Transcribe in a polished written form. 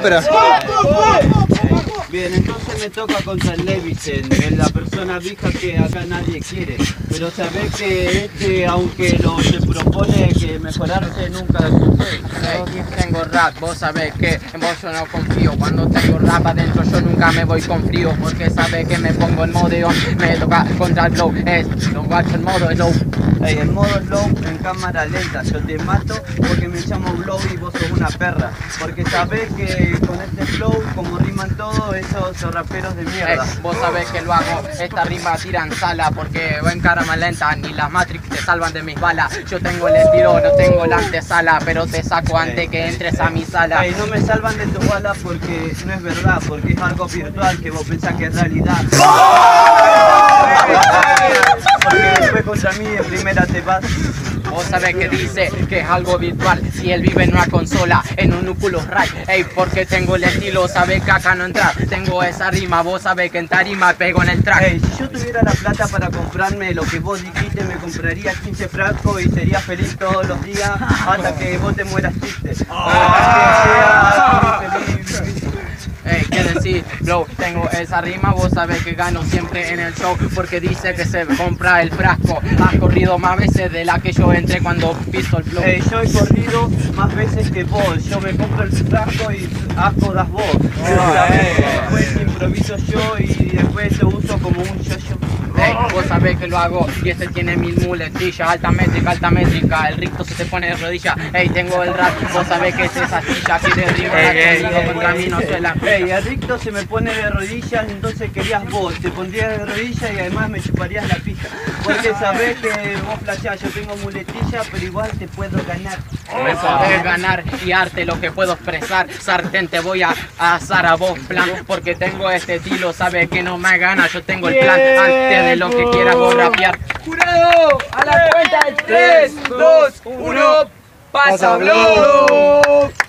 pero... Bien, entonces me toca contra el Levisen, la persona vieja que acá nadie quiere. Pero sabés que aunque se propone que mejorarse nunca Tengo rap, vos sabés que en vos yo no confío. Cuando tengo rap adentro yo nunca me voy con frío, porque sabés que me pongo en modo, me toca contra el flow, lo guacho en modo slow. Hey, en modo slow, en cámara lenta, yo te mato porque me llamo Blow y vos sos una perra. Porque sabés que con este flow, como riman todos esos raperos de mierda. Vos sabés que lo hago, esta rima tira en sala, porque va en cámara lenta, ni las Matrix te salvan de mis balas. Yo tengo el estilo, no tengo la antesala, pero te saco antes que entres a mi sala. Hey, no me salvan de tus balas porque no es verdad, porque es algo virtual que vos pensás que es realidad. Porque después contra mí de primera te vas. Vos sabés que dice que es algo virtual, si él vive en una consola, en un Oculus Rift. Ey, porque tengo el estilo, sabés que acá no entrar. Tengo esa rima, vos sabés que en tarima pego en el track. Hey, si yo tuviera la plata para comprarme lo que vos dijiste, me compraría 15 frascos y sería feliz todos los días hasta que vos te mueras triste. Hasta que seas feliz. Hey, ¿qué decir? Bro, tengo esa rima, vos sabés que gano siempre en el show, porque dice que se compra el frasco. Has corrido más veces de la que yo entré cuando piso el flow. Hey, yo he corrido más veces que vos, yo me compro el frasco y asco das vos. Después improviso yo y después lo uso como un yo-yo. Hey, vos sabés que lo hago y este tiene 1000 muletillas, alta métrica, el ricto se te pone de rodillas. Hey, tengo el rap, vos sabés que es esa silla, quiere rimar contra mí, no se la... Hey, el ricto se me pone de rodillas, entonces querías vos, te pondrías de rodillas y además me chuparías la pija. Porque sabés que vos flasheás, yo tengo muletilla, pero igual te puedo ganar. Me podés ganar y arte lo que puedo expresar. Sartén, te voy a asar a vos, plan, porque tengo este estilo, sabes que no me gana, yo tengo el plan antes de lo que quieras vos rapear. ¡Jurado! A la cuenta de 3, 2, 1, ¡pasa Blow!